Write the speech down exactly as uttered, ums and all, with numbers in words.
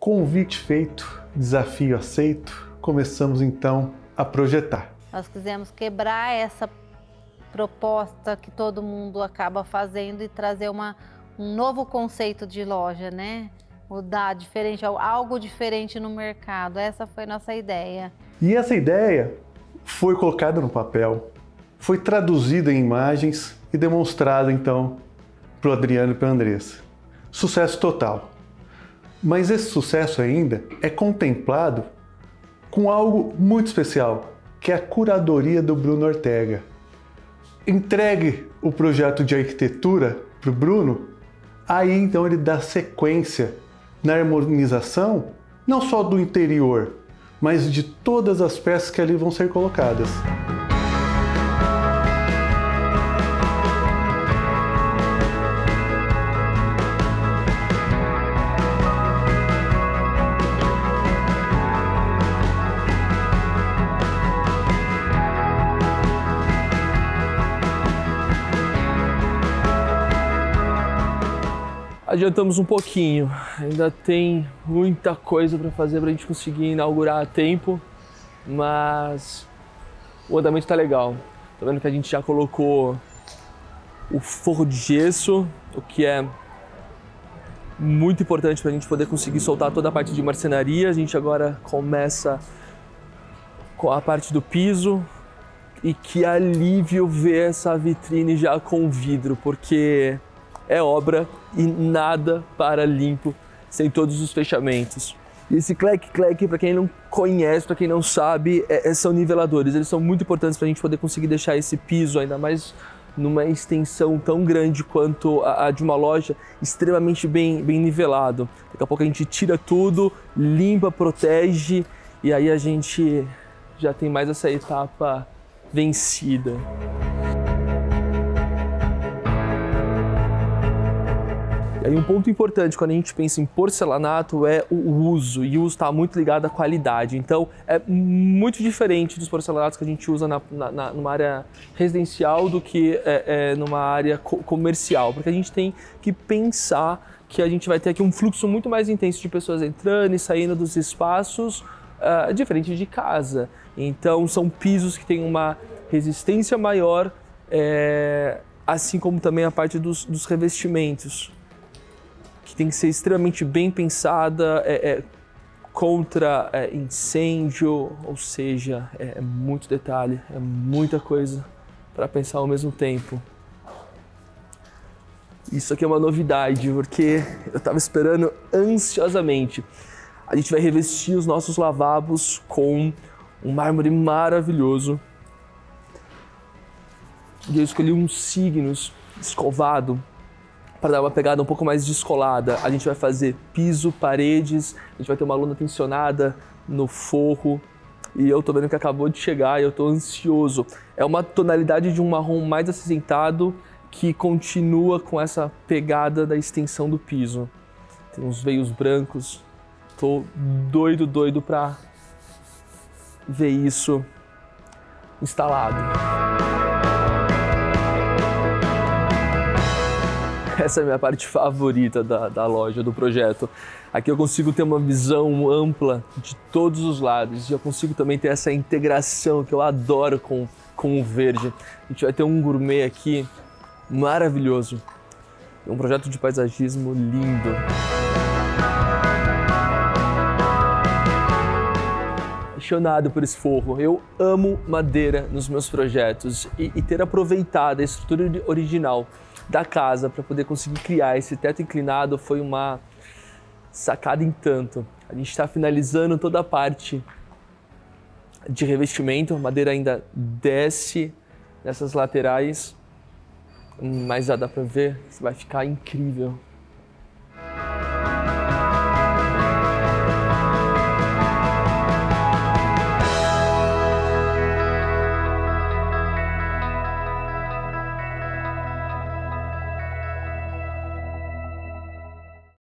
Convite feito, desafio aceito, começamos então a projetar. Nós quisemos quebrar essa proposta que todo mundo acaba fazendo e trazer uma, um novo conceito de loja, né? Mudar diferente, algo diferente no mercado. Essa foi nossa ideia. E essa ideia foi colocada no papel, foi traduzida em imagens e demonstrada então para o Adriano e para a Andressa. Sucesso total. Mas esse sucesso ainda é contemplado com algo muito especial, que é a curadoria do Bruno Ortega. Entregue o projeto de arquitetura para o Bruno, aí então ele dá sequência na harmonização, não só do interior, mas de todas as peças que ali vão ser colocadas. Adiantamos um pouquinho, ainda tem muita coisa para fazer para a gente conseguir inaugurar a tempo, mas o andamento está legal. Tá vendo que a gente já colocou o forro de gesso, o que é muito importante para a gente poder conseguir soltar toda a parte de marcenaria. A gente agora começa com a parte do piso, e que alívio ver essa vitrine já com vidro, porque é obra e nada para limpo sem todos os fechamentos. E esse clec-clec, para quem não conhece, para quem não sabe, é, são niveladores. Eles são muito importantes para a gente poder conseguir deixar esse piso, ainda mais numa extensão tão grande quanto a, a de uma loja, extremamente bem, bem nivelado. Daqui a pouco a gente tira tudo, limpa, protege, e aí a gente já tem mais essa etapa vencida. E aí um ponto importante quando a gente pensa em porcelanato é o uso, e o uso está muito ligado à qualidade. Então é muito diferente dos porcelanatos que a gente usa na, na, numa área residencial do que é, é, numa área co comercial, porque a gente tem que pensar que a gente vai ter aqui um fluxo muito mais intenso de pessoas entrando e saindo dos espaços, uh, diferente de casa. Então são pisos que têm uma resistência maior, é, assim como também a parte dos, dos revestimentos, que tem que ser extremamente bem pensada, é, é, contra é, incêndio, ou seja, é, é muito detalhe, é muita coisa para pensar ao mesmo tempo. Isso aqui é uma novidade, porque eu estava esperando ansiosamente. A gente vai revestir os nossos lavabos com um mármore maravilhoso. E eu escolhi um Signos escovado, para dar uma pegada um pouco mais descolada. A gente vai fazer piso, paredes, a gente vai ter uma lona tensionada no forro, e eu tô vendo que acabou de chegar e eu tô ansioso. É uma tonalidade de um marrom mais acinzentado que continua com essa pegada da extensão do piso. Tem uns veios brancos, tô doido, doido pra ver isso instalado. Essa é a minha parte favorita da, da loja, do projeto. Aqui eu consigo ter uma visão ampla de todos os lados, e eu consigo também ter essa integração que eu adoro com, com o verde. A gente vai ter um gourmet aqui maravilhoso. Um projeto de paisagismo lindo. Apaixonado por esse forro. Eu amo madeira nos meus projetos, e, e ter aproveitado a estrutura original da casa para poder conseguir criar esse teto inclinado foi uma sacada em tanto. A gente está finalizando toda a parte de revestimento, a madeira ainda desce nessas laterais, mas já dá para ver que vai ficar incrível.